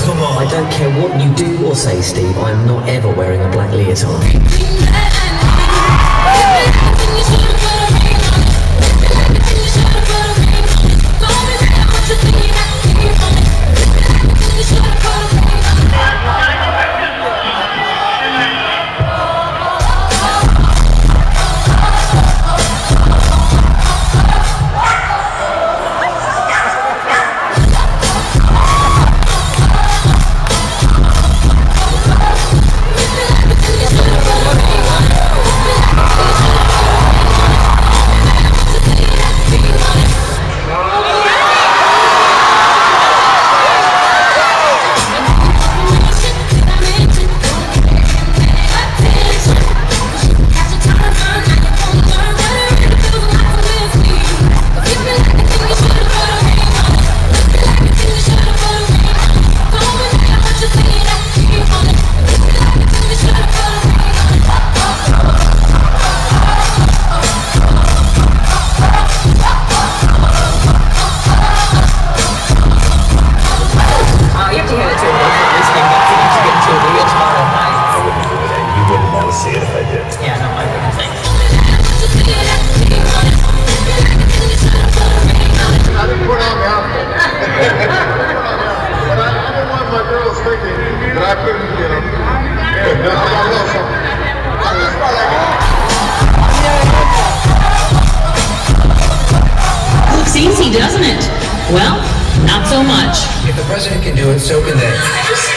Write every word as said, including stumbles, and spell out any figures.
come on. I don't care what you do or say, Steve, I'm not ever wearing a black leotard. Looks easy, doesn't it? Well, not so much. If the president can do it, so can they.